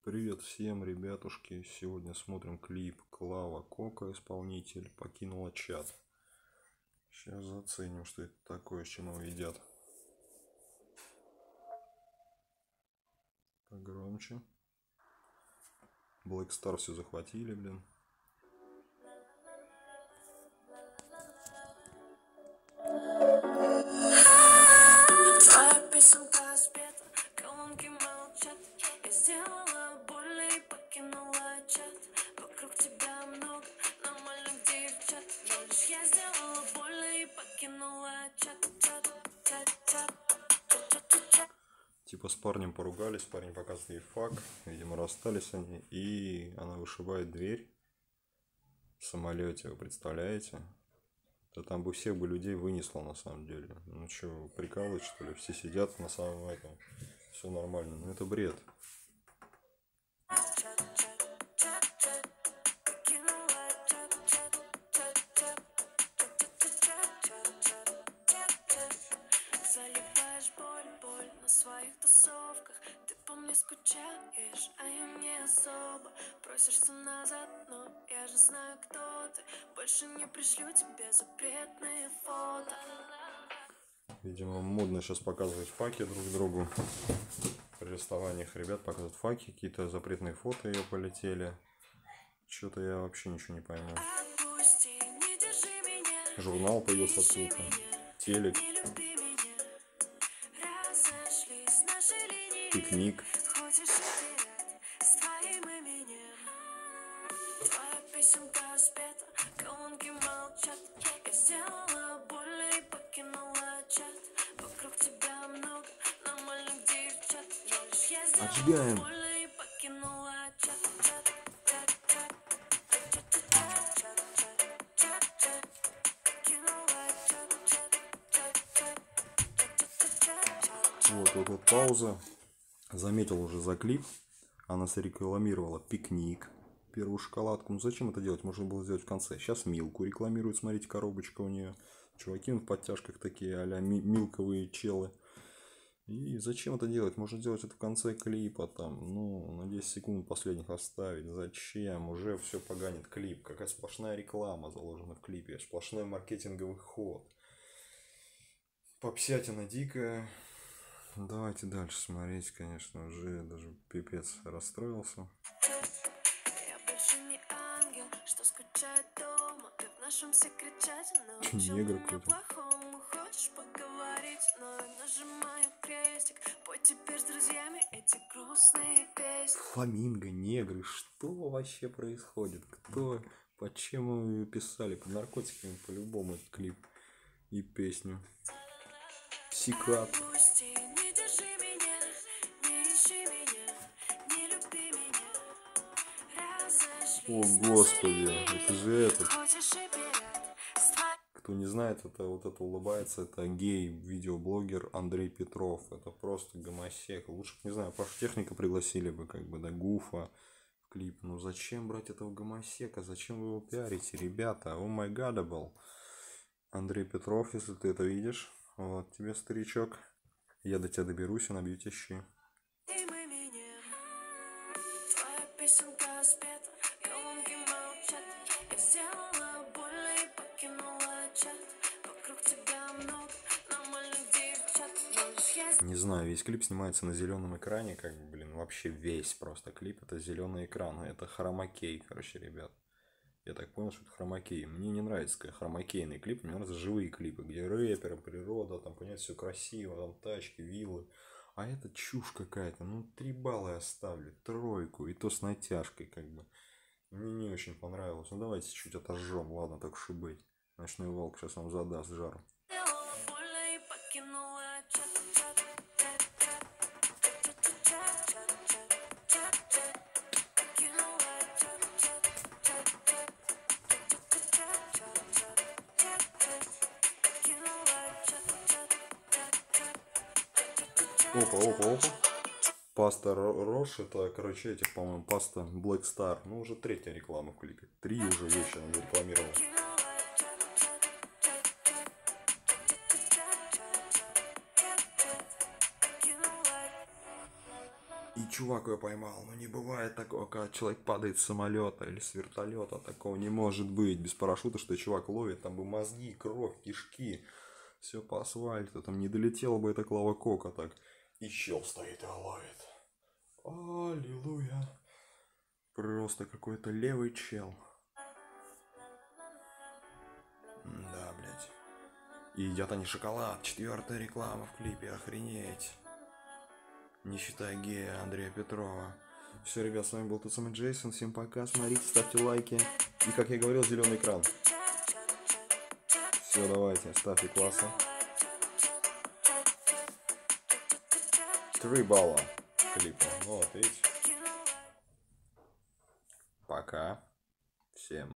Привет всем, ребятушки! Сегодня смотрим клип Клава Кока, исполнитель, покинула чат. Сейчас заценим, что это такое, с чем его едят. Погромче. Black Star все захватили, блин. Твоя песенка спета, колонки молчат. Я сделала больно и покинула чат. Вокруг тебя много нормальных девчат, но лишь я сделала больно и покинула чат. Типа с парнем поругались, парень показывает ей фак, видимо расстались они, и она вышибает дверь в самолете, вы представляете? Да там бы всех бы людей вынесло на самом деле. Ну что, прикалывать что ли? Все сидят на самом этом. Все нормально. Ну это бред. Заливаешь боль на своих тусовках. Ты по мне скучаешь, а я не особо. Просишься назад, но я же знаю, кто ты. Больше не пришлю тебе запретные фото. Видимо, модно сейчас показывать факи друг другу. При расставаниях ребят показывают факи, какие-то запретные фото ее полетели. Что-то я вообще ничего не пойму. Отпусти, не держи меня, Журнал появился ищи откуда-то. меня, Телек, не люби меня. Разошлись наши линии. пикник. Хочешь играть с твоим именем? Твоя песенка спета, колонки молчат. Я сделала больно и покинула чат. Вокруг тебя много нормальных девчат, но лишь я сделала Отжигаем. больно и покинула чат. Вот пауза. Заметил уже за клип. Она срекламировала пикник. Первую шоколадку. Ну зачем это делать? Можно было сделать в конце. Сейчас Милку рекламируют. Смотрите, коробочка у нее. Чуваки в подтяжках такие, а-ля милковые челы. И зачем это делать? Можно сделать это в конце клипа. Там, ну, на 10 секунд последних оставить. Зачем? Уже все поганит клип. Какая сплошная реклама заложена в клипе. Сплошной маркетинговый ход. Попсятина дикая. Давайте дальше смотреть, конечно, уже даже пипец расстроился. Я больше не ангел, что скучает дома. Ты в нашем секречате Негр научил меня какой-то. плохому. Хочешь поговорить, но я нажимаю крестик. Пой теперь с друзьями эти грустные песни. Фламинго, негры, что вообще происходит? Кто, почему писали? Под наркотиками по-любому этот клип и песню. Сикат. Отпусти, не держи меня, не ищи меня, не люби меня. О Разошлись господи, наши это же линии. этот. Хочешь и пират, с твоим Кто не знает, это вот это улыбается, это гей-видеоблогер Андрей Петров. Это просто гомосек. Лучше, не знаю, Пашу Техника пригласили бы, как бы, да, Гуфа в клип. Ну зачем брать этого гомосека? Зачем вы его пиарите, ребята? О май гадабл. Андрей Петров, если ты это видишь, вот тебе, старичок. Я до тебя доберусь и набью тебе щи. именем. Твоя песенка спета, колонки молчат. Я сделала больно и покинула чат. Вокруг тебя много нормальных девчат, но лишь я Не знаю, весь клип снимается на зеленом экране, как бы, блин, вообще весь просто клип это зеленый экран. Это хромакей, короче, ребят. Я так понял, что это хромакей. Мне не нравится как хромакейный клип, мне нравятся живые клипы, где рэперы, природа, там, понятно, все красиво, там тачки, виллы. А это чушь какая-то. Ну, 3 балла я оставлю, тройку, и то с натяжкой, как бы. Мне не очень понравилось. Ну, давайте чуть отожжем, ладно, так уж и быть. Ночной волк сейчас вам задаст жару. сделала больно и покинула чат. Покинула Опа, опа, опа. Паста Рош, это, короче, этих, по-моему, паста Black Star. Ну, уже третья реклама в клипе. 3 уже вещи она зарекламировала. И чувак ее поймал. Ну, не бывает такого, когда человек падает с самолета или с вертолета. Такого не может быть. Без парашюта, что чувак ловит. Там бы мозги, кровь, кишки. Все по асфальту. Там не долетела бы эта Клава Кока так. И чел стоит и ловит. Аллилуйя. Просто какой-то левый чел. Да, блядь. И едят они шоколад. 4-я реклама в клипе. Охренеть. Не считая гея Андрея Петрова. Все, ребят, с вами был тот самый Джейсон. Всем пока, смотрите, ставьте лайки. И, как я говорил, зеленый экран. Все, давайте, ставьте классы. 3 балла клипа. Ну вот, видите. Пока. Всем.